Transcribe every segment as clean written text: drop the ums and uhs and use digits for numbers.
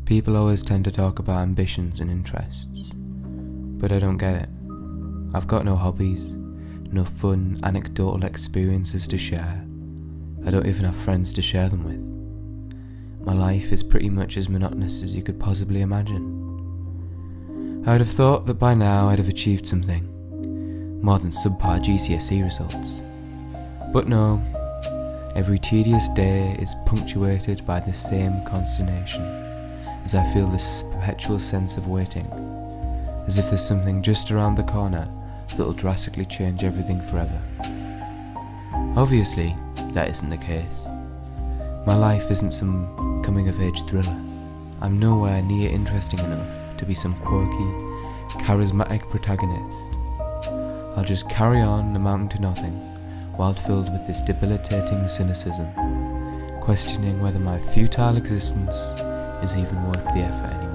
People always tend to talk about ambitions and interests, but I don't get it. I've got no hobbies, no fun, anecdotal experiences to share. I don't even have friends to share them with. My life is pretty much as monotonous as you could possibly imagine. I would have thought that by now I'd have achieved something, more than subpar GCSE results. But no, every tedious day is punctuated by the same consternation, as I feel this perpetual sense of waiting, as if there's something just around the corner that'll drastically change everything forever. Obviously, that isn't the case. My life isn't some coming-of-age thriller. I'm nowhere near interesting enough to be some quirky, charismatic protagonist. I'll just carry on amounting to nothing, while filled with this debilitating cynicism, questioning whether my futile existence is even worth the effort anymore.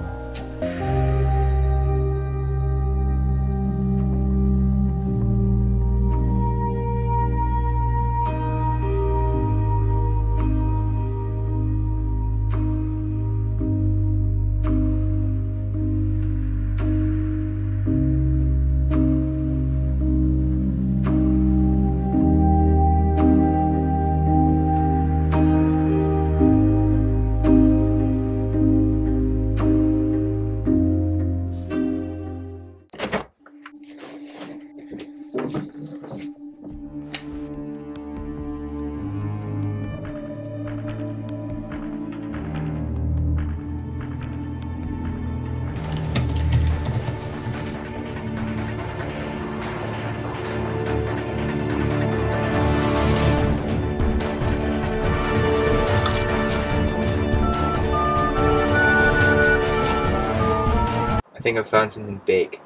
I think I've found something big.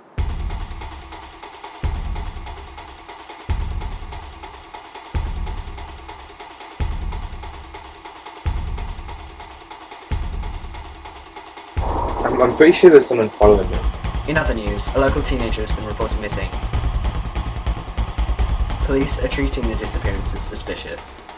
I'm pretty sure there's someone following me. In other news, a local teenager has been reported missing. Police are treating the disappearance as suspicious.